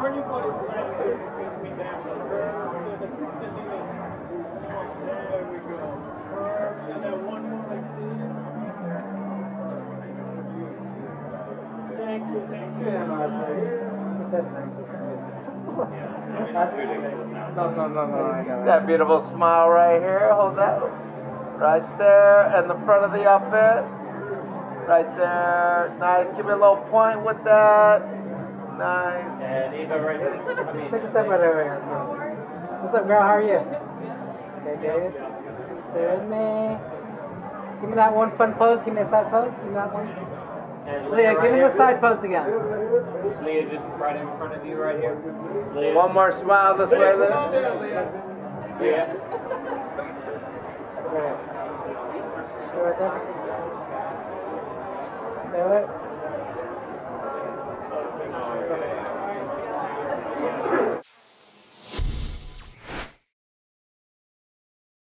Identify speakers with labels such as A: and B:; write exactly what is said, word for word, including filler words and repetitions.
A: Everybody's like, face me down. There we go. And then one more like this. Thank you, thank you.
B: Yeah, no, no, no, no, I got it.
C: That beautiful smile right here. Hold that. Right there. And the front of the outfit. Right there. Nice. Give me a little point with that. Nice.
A: And Eva right here. I mean,
B: Take a step right over here. What's up, girl? How are you? Okay, good. Stay with me. Give me that one fun pose. Give me a side pose. Give me that one. Leah, give me the side pose again.
A: Leah, just right in front of you right here. Leah.
C: One more smile this way, Leah.
A: Yeah.
B: Stay right there. Stay there.